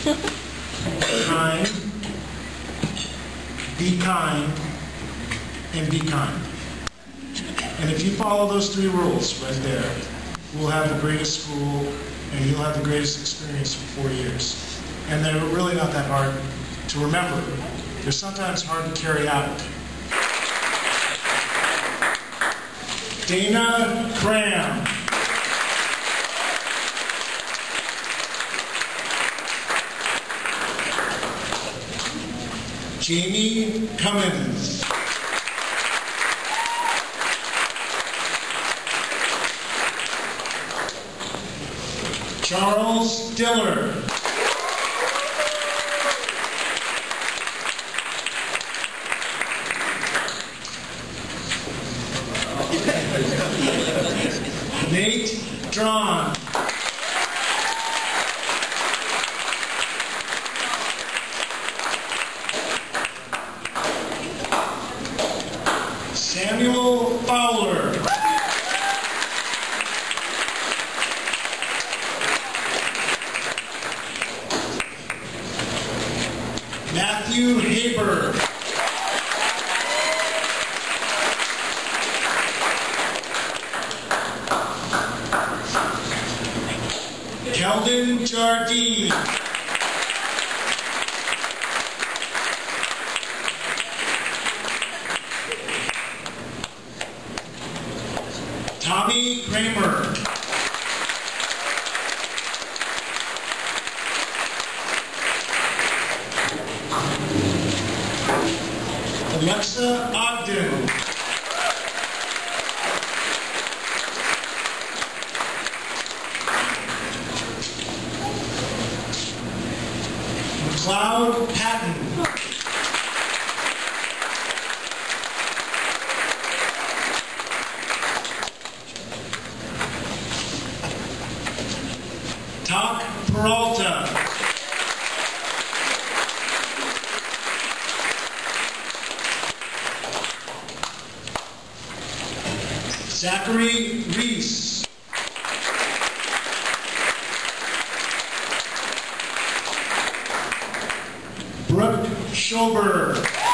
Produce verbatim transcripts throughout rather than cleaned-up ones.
kind, be kind, and be kind. And if you follow those three rules right there, we'll have the greatest school and you'll have the greatest experience for four years. And they're really not that hard to remember. They're sometimes hard to carry out. Dana Cram. Jamie Cummins. Charles Diller. Nate Drawn. Samuel Fowler. Matthew Haber. Keldon Jardine. Tommy Kramer. Alexa Ogden. McLeod Patton. Doc Peralta. Zachary Reese. Brooke Schober.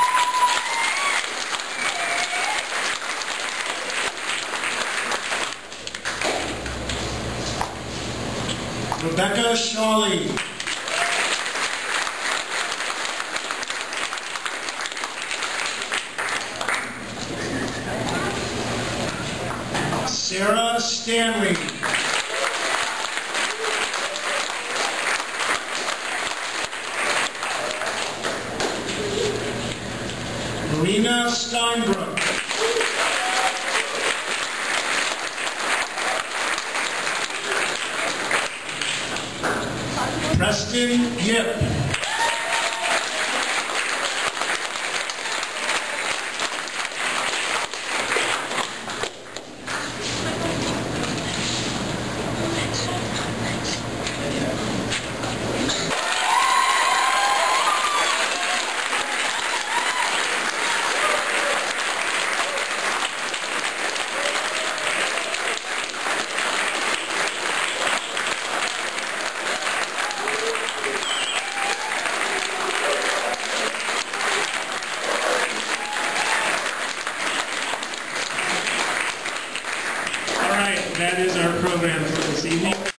Rebecca Shawley. Sarah Stanley. Marina Steinbrook. Preston Yip. That is our program for this evening.